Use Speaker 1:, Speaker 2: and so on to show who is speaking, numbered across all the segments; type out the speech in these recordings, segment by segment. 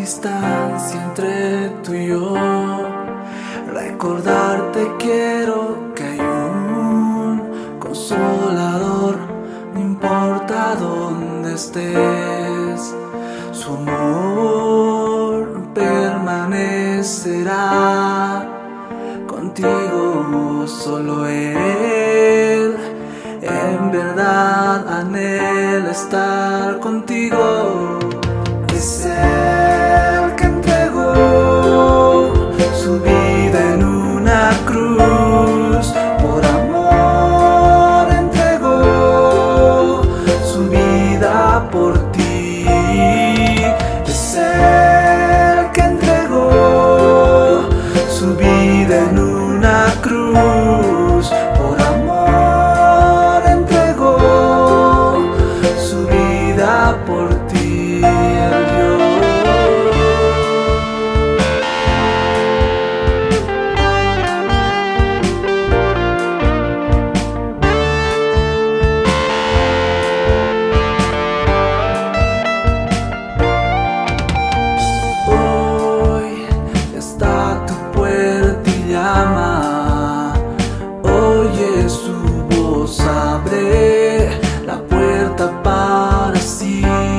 Speaker 1: distancia entre tú y yo. Recordarte quiero que hay un consolador, no importa dónde estés, su amor permanecerá contigo, solo Él en verdad anhela estar contigo. Es el que entregó su vida en una cruz, por amor entregó su vida por ti. Es el que entregó su vida en una cruz, por amor entregó su vida por ti, el Dios. Hoy está a tu puerta y llama, oye su voz, abre la puerta para así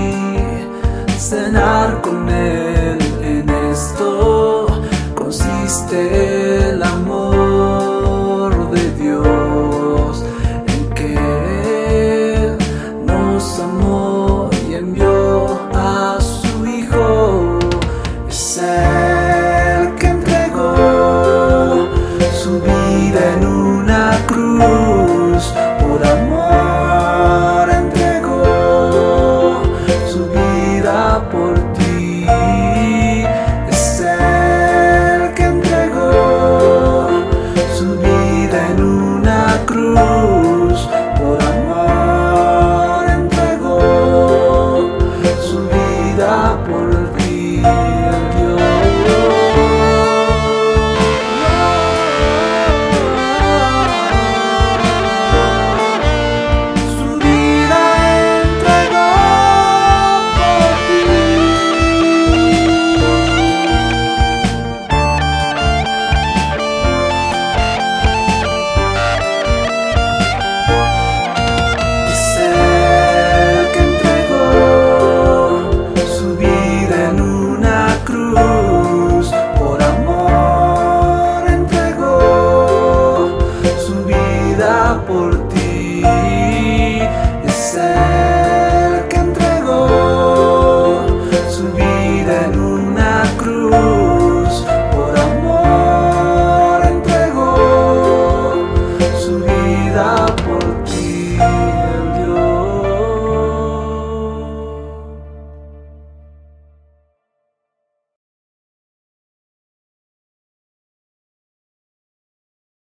Speaker 1: cenar con Él. En esto consiste el amor de Dios, en que Él nos amó y envió a su Hijo. Es el que entregó su vida en una cruz, por amor entregó su vida por ti. Es el que entregó su vida en una cruz, por amor entregó su vida por ti, el Dios. Su vida entregó por ti. Es el que entregó su vida en una cruz, por amor entregó su vida por